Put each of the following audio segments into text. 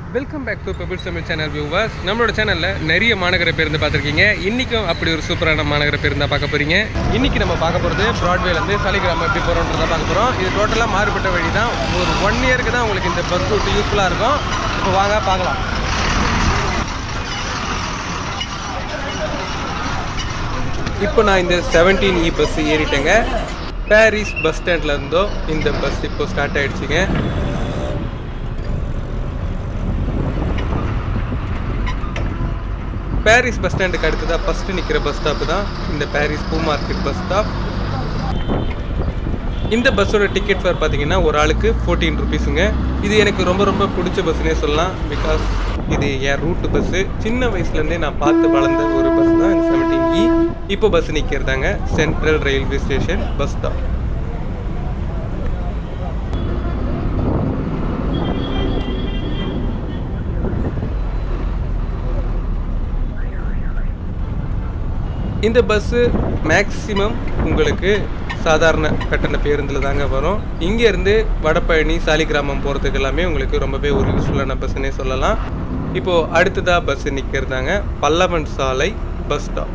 Welcome back to Pebbles Tamil channel viewers. நம்மளோட சேனலில் நிறைய மாநகர பேருந்து பார்த்துருக்கீங்க. இன்றைக்கும் அப்படி ஒரு சூப்பரான மாநகர பேருந்து தான் பார்க்க போகிறீங்க. இன்றைக்கி நம்ம பார்க்க போகிறது ப்ராட்வேலேருந்து சாலிகிராமம் எப்படி போகிறோன்றதை பார்க்க போகிறோம். இது டோட்டலாக மாறுபட்ட வழி தான். ஒரு 1 இயருக்கு தான் உங்களுக்கு இந்த பஸ் ரூட் யூஸ்ஃபுல்லாக இருக்கும். இப்போ வாங்க பார்க்கலாம். இப்போ நான் இந்த 17E பஸ் ஏறிட்டேங்க. பாரிஸ் பஸ் ஸ்டாண்டில் இருந்தோ இந்த பஸ் இப்போ ஸ்டார்ட் ஆகிடுச்சிங்க. பாரிஸ் பஸ் ஸ்டாண்டுக்கு அடுத்ததாக ஃபஸ்ட்டு நிற்கிற பஸ் ஸ்டாப்பு தான் இந்த பாரிஸ் பூ மார்க்கெட் பஸ் ஸ்டாப். இந்த பஸ்ஸோட டிக்கெட் ஃபேர் பார்த்தீங்கன்னா ஒரு ஆளுக்கு 14 ருபீஸுங்க. இது எனக்கு ரொம்ப பிடிச்ச பஸ்ஸுன்னே சொல்லலாம். பிகாஸ் இது என் ரூட்டு பஸ்ஸு. சின்ன வயசுலேருந்தே நான் பார்த்து வளர்ந்த ஒரு பஸ் தான் இந்த 17E. இப்போ பஸ் நிற்கிறதாங்க central railway station bus stop. இந்த பஸ்ஸு மேக்ஸிமம் உங்களுக்கு சாதாரண கட்டண பேருந்தில் தாங்க வரும். இங்கேருந்து வடபழனி சாலிகிராமம் போகிறதுக்கு எல்லாமே உங்களுக்கு ரொம்பவே ஒரு யூஸ்ஃபுல்லான பஸ்ஸுன்னே சொல்லலாம். இப்போது அடுத்ததாக பஸ்ஸு நிற்கிறதாங்க பல்லவன் சாலை பஸ் ஸ்டாப்.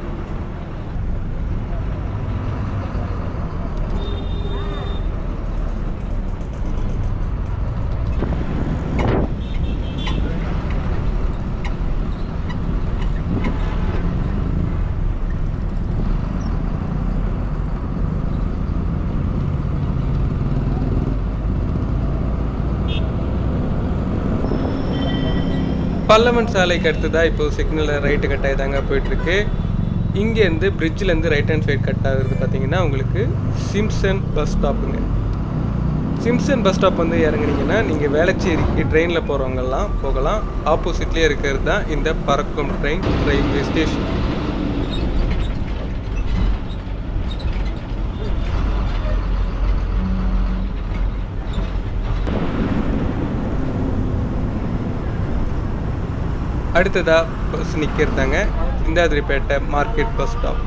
பல்லவன் சாலைக்கு அடுத்ததாக இப்போது சிக்னலில் ரைட்டு கட் ஆகி தாங்க போயிட்டுருக்கு. இங்கேருந்து பிரிட்ஜிலேருந்து ரைட் ஹேண்ட் சைடு கட் ஆகுறது பார்த்தீங்கன்னா உங்களுக்கு சிம்சன் பஸ் ஸ்டாப்புங்க. சிம்சன் பஸ் ஸ்டாப் வந்து இறங்குனீங்கன்னா நீங்கள் வேளச்சேரிக்கு ட்ரெயினில் போகிறவங்கெல்லாம் போகலாம். ஆப்போசிட்லேயே இருக்கிறது தான் இந்த பறக்கும் ட்ரெயின் ரயில்வே ஸ்டேஷன். அடுத்ததாக பஸ் நிற்கிறதாங்க சிந்தாதிரிப்பேட்டை மார்க்கெட் பஸ் ஸ்டாப்.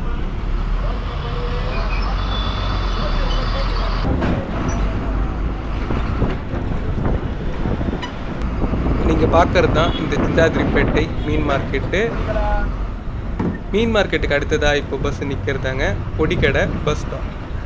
நீங்கள் பார்க்கறது தான் இந்த சிந்தாதிரிப்பேட்டை மீன் மார்க்கெட்டு. மீன் மார்க்கெட்டுக்கு அடுத்ததாக இப்போ பஸ் நிற்கிறதாங்க பொடிக்கடை பஸ் ஸ்டாப்.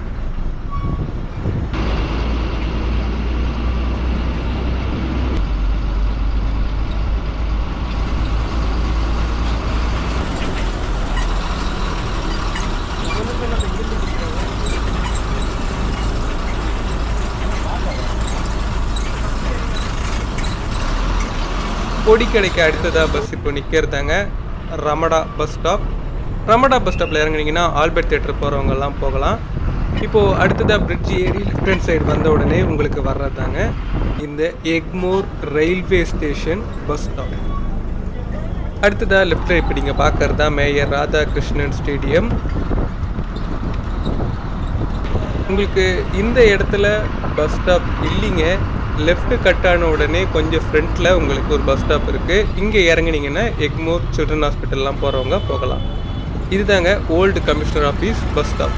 பொடிக்கடைக்கு அடுத்ததாக பஸ் இப்போ நிற்கிறதாங்க Ramada bus stop. Ramada bus ஸ்டாப்பில் இறங்குனீங்கன்னா ஆல்பர்ட் தியேட்டர் போகிறவங்கெல்லாம் போகலாம். இப்போது அடுத்ததாக பிரிட்ஜ் ஏறி லெஃப்ட் ஹேண்ட் சைடு வந்த உடனே உங்களுக்கு வர்றதாங்க இந்த Egmore railway station bus stop. அடுத்ததாக லெஃப்ட் இப்போ நீங்கள் பார்க்குறது தான் மேயர் ராதாகிருஷ்ணன் ஸ்டேடியம். உங்களுக்கு இந்த இடத்துல பஸ் ஸ்டாப் இல்லைங்க. லெஃப்ட் கட் ஆன உடனே கொஞ்சம் ஃப்ரண்ட்டில் உங்களுக்கு ஒரு பஸ் ஸ்டாப் இருக்குது. இங்கே இறங்குனீங்கன்னா எக்மோர் சில்ட்ரன் ஹாஸ்பிட்டல்லாம் போகிறவங்க போகலாம். இதுதாங்க old commissioner office bus stop.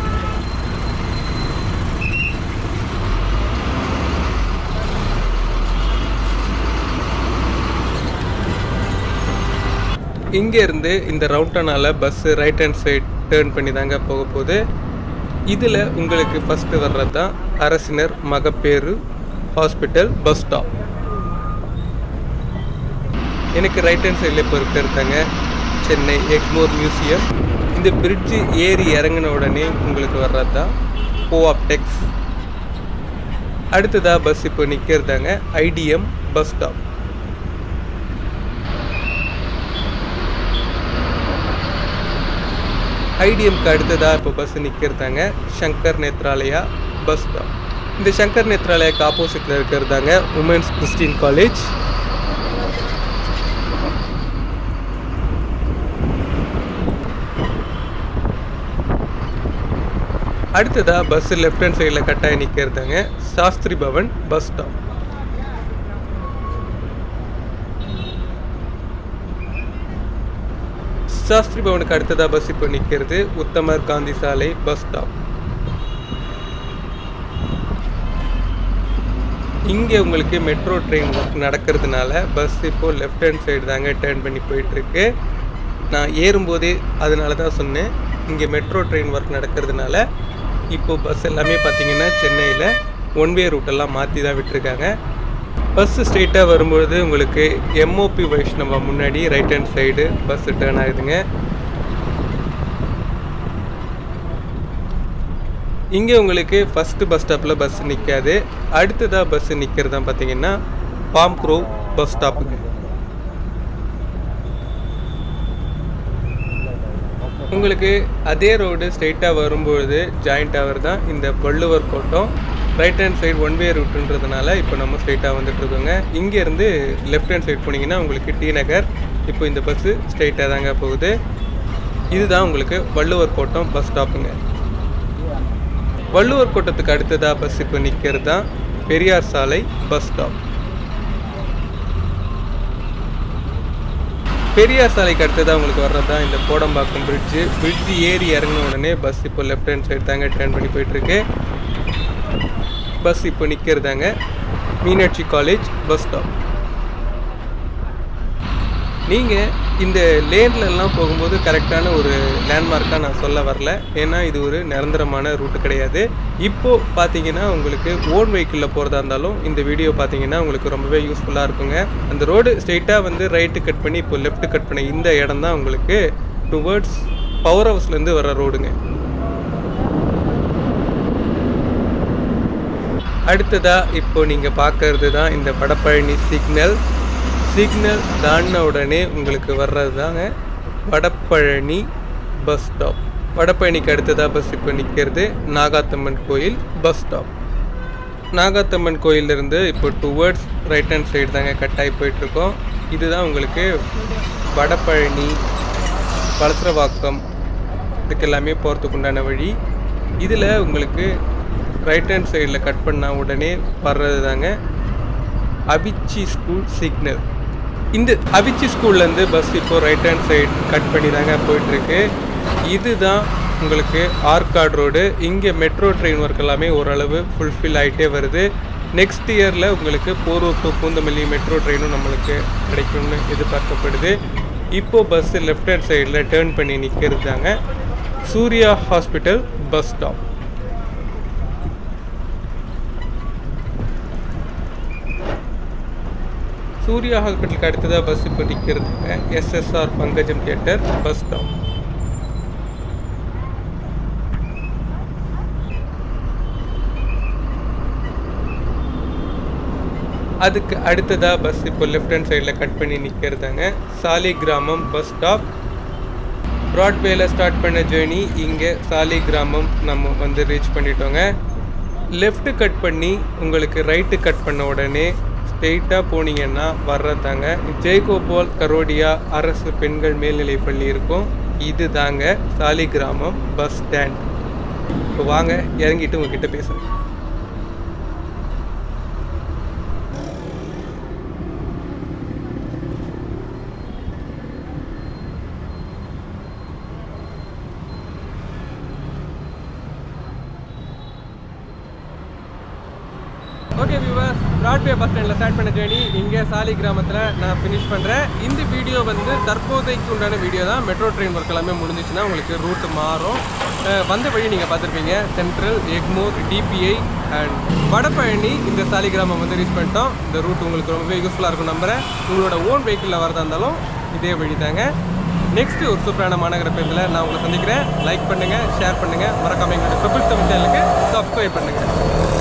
இங்கேருந்து இந்த ரவுண்டனால் bus right hand side turn பண்ணி தாங்க போக போகுது. இதில் உங்களுக்கு ஃபஸ்ட்டு வர்றது தான் அரசினர் மகப்பேறு ஹாஸ்பிட்டல் பஸ் ஸ்டாப். எனக்கு ரைட் ஹேண்ட் சைடில் இப்போ இருக்கிறதாங்க சென்னை எக்மோர் மியூசியம். இந்த பிரிட்ஜு ஏறி இறங்கின உடனே உங்களுக்கு வர்றது தான் கோஆப்டெக்ஸ். அடுத்ததாக பஸ் இப்போ நிற்கிறதாங்க ஐடிஎம் பஸ் ஸ்டாப். ஐடிஎம்க்கு அடுத்ததாக இப்போ பஸ் நிற்கிறதாங்க சங்கர் நேத்ராலயா பஸ் ஸ்டாப். இந்த சங்கர் நேத்ராலயாக்கு ஆப்போசிட்டில் இருக்கிறதாங்க உமன்ஸ் கிறிஸ்டின் காலேஜ். அடுத்ததாக பஸ்ஸு லெஃப்ட் ஹேண்ட் சைடில் கட்டாயி நிற்கிறதாங்க சாஸ்திரி பவன் பஸ் ஸ்டாப். சாஸ்திரி பவனுக்கு அடுத்ததாக பஸ் இப்போ நிற்கிறது உத்தமர் காந்தி சாலை பஸ் ஸ்டாப். இங்கே உங்களுக்கு மெட்ரோ ட்ரெயின் ஒர்க் நடக்கிறதுனால பஸ் இப்போது லெஃப்ட் ஹேண்ட் சைடு தாங்க டேர்ன் பண்ணி போயிட்டுருக்கு. நான் ஏறும்போதே அதனால தான் சொன்னேன், இங்கே மெட்ரோ ட்ரெயின் ஒர்க் நடக்கிறதுனால இப்போது பஸ் எல்லாமே பார்த்திங்கன்னா சென்னையில் ஒன் வே ரூட்டெல்லாம் மாற்றி தான் விட்டுருக்காங்க. பஸ்ஸு ஸ்ட்ரெயிட்டாக வரும்பொழுது உங்களுக்கு எம்ஓபி வைஷ்ணவா முன்னாடி right hand side bus turn ஆகுதுங்க. இங்கே உங்களுக்கு ஃபஸ்ட்டு பஸ் ஸ்டாப்பில் பஸ் நிற்காது. அடுத்ததாக பஸ்ஸு நிற்கிறது தான் பார்த்திங்கன்னா பாம் க்ரோவ் பஸ் ஸ்டாப்புங்க. உங்களுக்கு அதே ரோடு ஸ்ட்ரெயிட்டாக வரும்பொழுது ஜாயிண்ட் ஆவர் தான் இந்த Valluvar Kottam. Right hand side one way ரூட்டுன்றதுனால இப்போ நம்ம ஸ்ட்ரெயிட்டாக வந்துட்டுருக்கோங்க. இங்கேருந்து லெஃப்ட் ஹேண்ட் சைடு போனீங்கன்னா உங்களுக்கு டி நகர். இப்போ இந்த பஸ்ஸு ஸ்ட்ரெயிட்டாக தாங்க போகுது. இதுதான் உங்களுக்கு வள்ளுவர் கோட்டம் பஸ் ஸ்டாப்புங்க. வள்ளுவர் கோட்டத்துக்கு அடுத்ததாக பஸ் இப்போ நிற்கிறது தான் பெரியார் சாலை பஸ் ஸ்டாப். பெரியார் சாலைக்கு அடுத்ததாக உங்களுக்கு வர்றது தான் இந்த கோடம்பாக்கம் பிரிட்ஜு ஏறி இறங்கின உடனே பஸ் இப்போ லெஃப்ட் ஹேண்ட் சைடு தாங்க டர்ன் பண்ணி போயிட்டுருக்கு. பஸ் இப்போ நிற்கிறதாங்க மீனாட்சி காலேஜ் பஸ் ஸ்டாப். நீங்கள் இந்த லேன்லலாம் போகும்போது கரெக்டான ஒரு லேண்ட்மார்க்காக நான் சொல்ல வரல, ஏன்னா இது ஒரு நிரந்தரமான ரூட்டு கிடையாது. இப்போது பார்த்தீங்கன்னா உங்களுக்கு ஓன் வெஹிக்கிளில் போகிறதா இருந்தாலும் இந்த வீடியோ பார்த்தீங்கன்னா உங்களுக்கு ரொம்பவே யூஸ்ஃபுல்லாக இருக்குங்க. அந்த ரோடு ஸ்ட்ரெயிட்டாக வந்து ரைட்டு கட் பண்ணி இப்போ லெஃப்ட் கட் பண்ணி இந்த இடம் தான் உங்களுக்கு டுவர்ட்ஸ் பவர் ஹவுஸ்லேருந்து வர ரோடுங்க. அடுத்ததாக இப்போது நீங்கள் பார்க்கறது தான் இந்த வடபழனி சிக்னல் தாண்டின உடனே உங்களுக்கு வர்றது தாங்க வடபழனி பஸ் ஸ்டாப். வடபழனிக்கு அடுத்ததாக பஸ் இப்போ நிற்கிறது நாகாத்தம்மன் கோயில் பஸ் ஸ்டாப். நாகாத்தம்மன் கோயிலிருந்து இப்போ டுவர்ட்ஸ் ரைட் ஹேண்ட் சைடு தாங்க கட்டாகி போயிட்டுருக்கோம். இதுதான் உங்களுக்கு வடபழனி வலசரவாக்கம் இதுக்கு எல்லாமே போகிறதுக்கு உண்டான வழி. இதில் உங்களுக்கு ரைட் ஹேண்ட் சைடில் கட் பண்ணால் உடனே வர்றது தாங்க அபிச்சி ஸ்கூல் சிக்னல். இந்த அபிச்சி ஸ்கூல்லேருந்து பஸ் இப்போது ரைட் ஹேண்ட் சைடு கட் பண்ணி தாங்க போயிட்டுருக்கு. இதுதான் உங்களுக்கு ஆர்காட் ரோடு. இங்கே மெட்ரோ ட்ரெயின் ஒர்க் எல்லாமே ஓரளவு ஃபுல்ஃபில் ஆகிட்டே வருது. நெக்ஸ்ட் இயரில் உங்களுக்கு போரூர் டு பூந்தமல்லி மெட்ரோ ட்ரெயினும் நம்மளுக்கு கிடைக்கும்னு எதிர்பார்க்கப்படுது. இப்போது பஸ்ஸு லெஃப்ட் ஹேண்ட் சைடில் டேர்ன் பண்ணி நிற்கிறது தாங்க Surya hospital bus stop. Surya ஹாஸ்பிட்டலுக்கு அடுத்ததாக பஸ் இப்போ நிற்கிறதுங்க SSR Pankajam theatre bus stop. அதுக்கு அடுத்ததாக பஸ் இப்போ லெஃப்ட் ஹேண்ட் சைடில் கட் பண்ணி நிற்கிறதாங்க சாலிகிராமம் பஸ் ஸ்டாப். ப்ராட்வேல ஸ்டார்ட் பண்ண ஜேர்னி இங்கே சாலிகிராமம் நம்ம வந்து ரீச் பண்ணிட்டோங்க. லெஃப்ட்டு கட் பண்ணி உங்களுக்கு ரைட்டு கட் பண்ண உடனே ஸ்ட்ரெயிட்டாக போனீங்கன்னா வர்றதாங்க ஜெய்கோபால் கரோடியா அரசு பெண்கள் மேல்நிலைப் பள்ளி இருக்கும். இது தாங்க சாலிகிராமம் பஸ் ஸ்டாண்ட். இப்போ வாங்க இறங்கிட்டு உங்ககிட்ட பேசுகிறேன். ஓகே வியூவர்ஸ், ப்ராட்வே பஸ் ஸ்டாண்டில் ஸ்டார்ட் பண்ண ஜேர்னி இங்கே சாலிகிராமத்தில் நான் ஃபினிஷ் பண்ணுறேன். இந்த வீடியோ வந்து தற்போதைக்கு உண்டான வீடியோ தான். மெட்ரோ ட்ரெயின் ஒர்க் எல்லாமே முடிஞ்சிச்சுன்னா உங்களுக்கு ரூட்டு மாறும். வந்த வழி நீங்கள் பார்த்துருப்பீங்க, central, Egmore, DPI and Vadapalani. இந்த சாலிகிராமம் வந்து ரீச் பண்ணிட்டோம். இந்த ரூட் உங்களுக்கு ரொம்பவே யூஸ்ஃபுல்லாக இருக்கும் நம்புகிறேன். உங்களோட ஓன் வெஹிக்கிளில் வரதா இருந்தாலும் இதே வழி தாங்க. நெக்ஸ்ட்டு ஒரு சூப்பரான மாநகர பேருந்தில் நான் உங்களை சந்திக்கிறேன். லைக் பண்ணுங்கள், ஷேர் பண்ணுங்கள், மறக்காமல் எங்களுடைய ட்ரிபிள் தமிழ் சேனலுக்கு சப்ஸ்கிரைப் பண்ணுங்கள்.